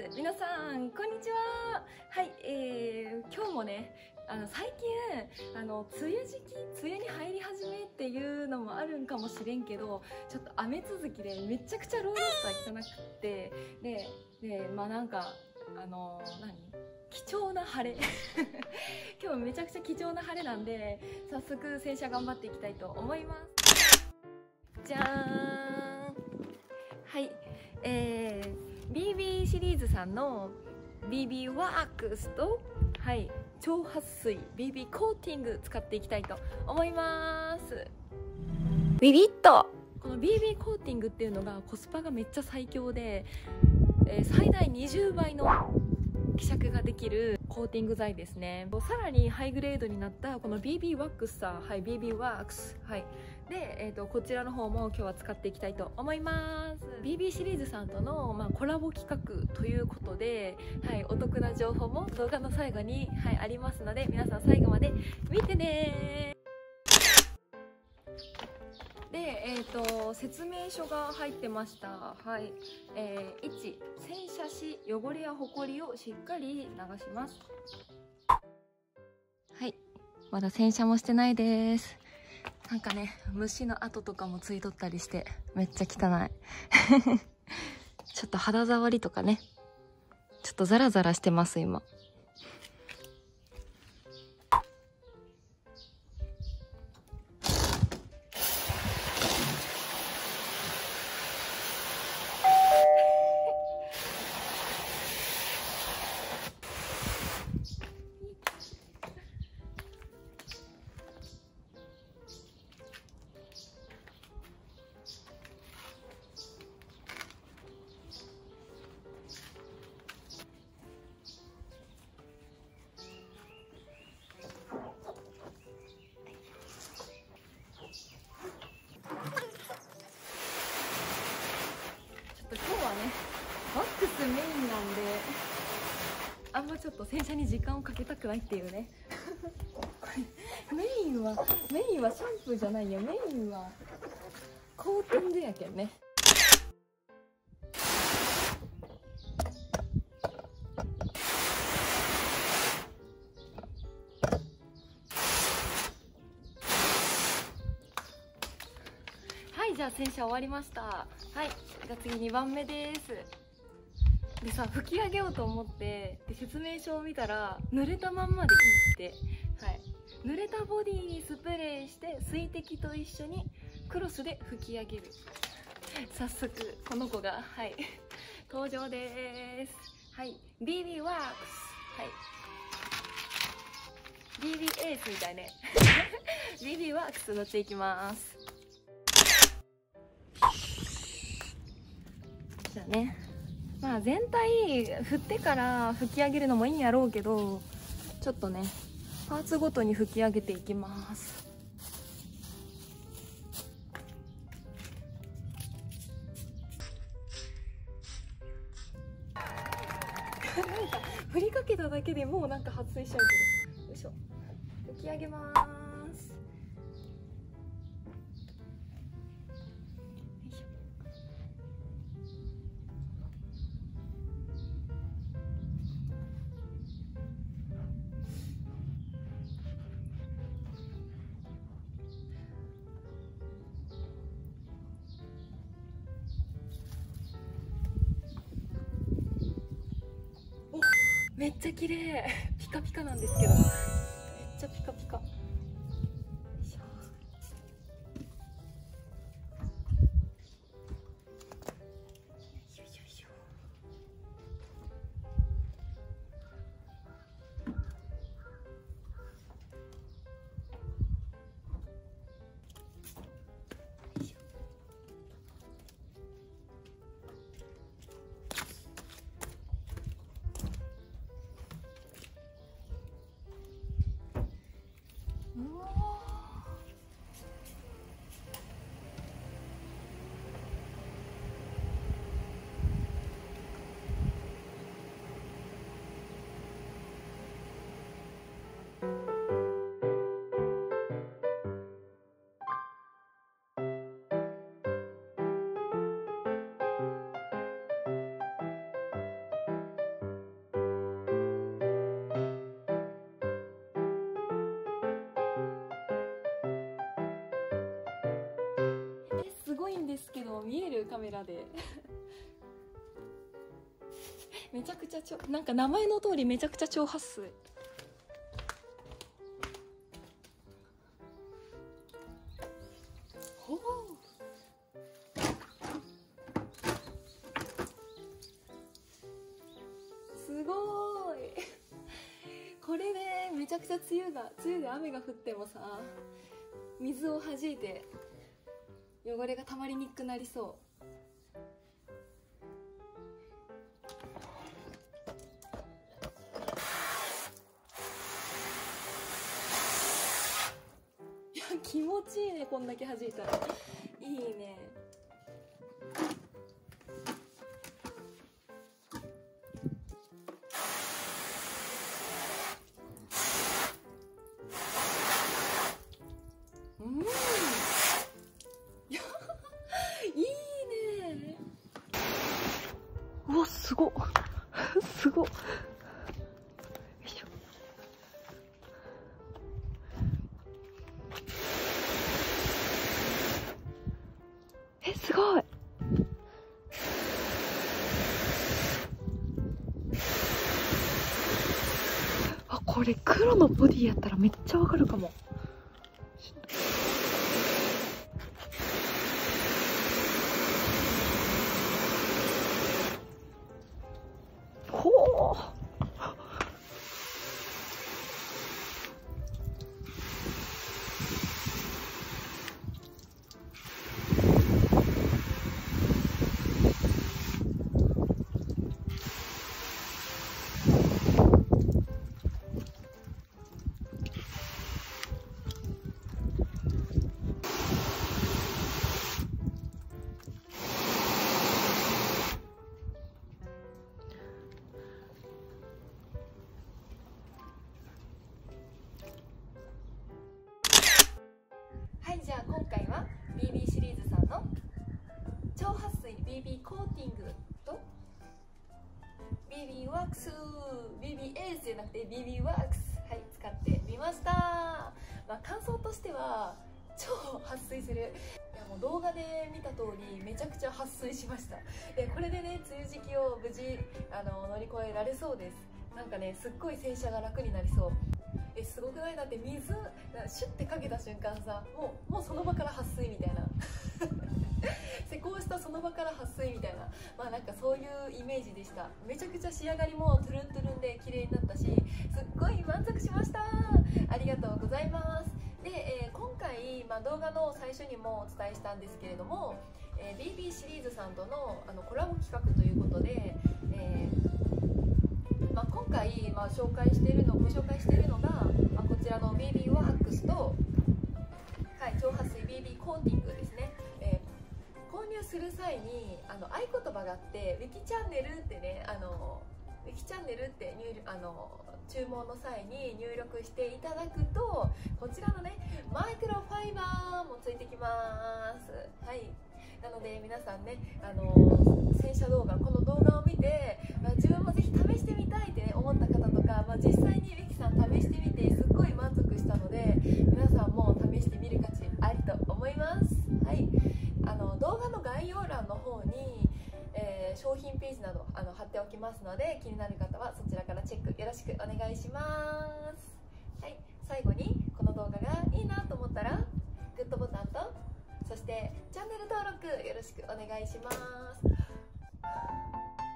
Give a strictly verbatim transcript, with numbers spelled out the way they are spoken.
皆さんこんにちは。はい、えー、今日もね、あの最近あの梅雨時期、梅雨に入り始めっていうのもあるんかもしれんけど、ちょっと雨続きでめちゃくちゃロードスター汚くってででまあなんかあの何貴重な晴れ今日めちゃくちゃ貴重な晴れなんで、早速洗車頑張っていきたいと思います。じゃーん。はい、えー、ビービー シリーズさんの ビービー ワークスと、はい、超撥水 ビービー コーティング使っていきたいと思います。ビビッとこの ビービー コーティングっていうのがコスパがめっちゃ最強で、えー、最大にじゅうばいの希釈ができるコーティング剤ですね。さらにハイグレードになったこの ビービー ワックスさん、はい、ビービー ワークス、はいで、えー、とこちらの方も今日は使っていきたいと思います。 ビービー シリーズさんとの、まあ、コラボ企画ということで、はい、お得な情報も動画の最後に、はい、ありますので、皆さん最後まで見てね。で、えー、と説明書が入ってました。はい、えー、いち、洗車し汚れやホコリをしっかり流します。はい、まだ洗車もしてないです。なんかね、虫の跡とかもついとったりしてめっちゃ汚いちょっと肌触りとかね、ちょっとザラザラしてます今。ワックスメインなんで、あんまちょっと洗車に時間をかけたくないっていうねこれメインはメインはシャンプーじゃないよ。メインはコーティングやけんね。はい、じゃあ洗車終わりました。はい、じゃあ次にばんめです。でさ、拭き上げようと思ってで説明書を見たら濡れたまんまでいいって、はい、濡れたボディにスプレーして水滴と一緒にクロスで拭き上げる。早速この子が、はい、登場です。はい、ビービー ワークス、はい、ビービー エースみたいねビービー ワークス塗っていきます。じゃあね、まあ全体振ってから拭き上げるのもいいんやろうけど、ちょっとねパーツごとに拭き上げていきます。なんか振りかけただけでもうなんか発水しちゃうけど、よいしょ、拭き上げます。めっちゃ綺麗、ピカピカなんですけど、めっちゃピカピカ。よいしょ。よいしょよいしょ。 いんですけど、見えるカメラでめちゃくちゃちょなんか名前の通りめちゃくちゃ超撥水。ほう、すごーいこれでめちゃくちゃ梅雨が梅雨で雨が降ってもさ、水を弾いて汚れがたまりにくくなりそう。いや気持ちいいね、こんだけ弾いたらいいね。うん、いやいいね。うわすごっすごっ。よいしょ。え、すごい。あ、これ黒のボディやったらめっちゃわかるかも。ほう。はい、じゃあ今回は ビービー シリーズさんの超撥水 ビービー コーティングと ビービー ワックス ビービー エースじゃなくて ビービー ワックス、はい、使ってみました。まあ、感想としては超撥水する。いやもう動画で見た通りめちゃくちゃ撥水しました。でこれでね、梅雨時期を無事あの乗り越えられそうです。なんかね、すっごい洗車が楽になりそう。え、すごくない？だって水シュッてかけた瞬間さ、もうもうその場から撥水みたいな施工したその場から撥水みたいな、まあなんかそういうイメージでした。めちゃくちゃ仕上がりもトゥルントゥルンで綺麗になったし、すっごい満足しました。ありがとうございます。で、えー、今回、まあ、動画の最初にもお伝えしたんですけれども、えー、ビービー シリーズさんとの、あのコラボ企画ということで、えーまあ、今回、まあ、紹介しているのご紹介しているのが、まあ、こちらの ビービー ワックスと、はい、超撥水 ビービー コーティングですね。えー、購入する際にあの合言葉があって、ウィキチャンネルってね、あのウィキチャンネルって入あの注文の際に入力していただくと、こちらのねマイクロファイバーもついてきます。はい、なので皆さんね、あの洗車動画、この動画を見て、まあ、自分もぜひ試してみたいって、ね、思った方とか、まあ、実際にウィキさん試してみてすっごい満足したので、皆さんも試してみる価値ありと思います。はい、あの動画の概要欄の方に、えー、商品ページなどあの貼っておきますので、気になる方はそちらからチェックよろしくお願いします。はい、最後にこの動画がいいなと思ったらグッドボタンと、そしてチャンネル登録よろしくお願いします。